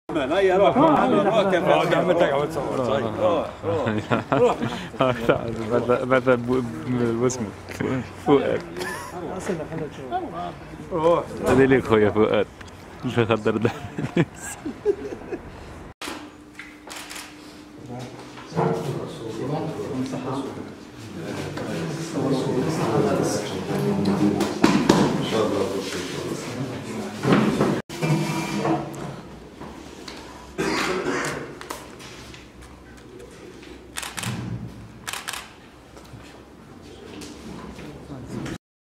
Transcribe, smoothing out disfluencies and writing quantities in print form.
هيا روح روح كيف عمتك عم تصور. طيب روح ماذا واسمه فؤاد. روح هذا ليك خويا فؤاد اللي خضر ده. Thank you.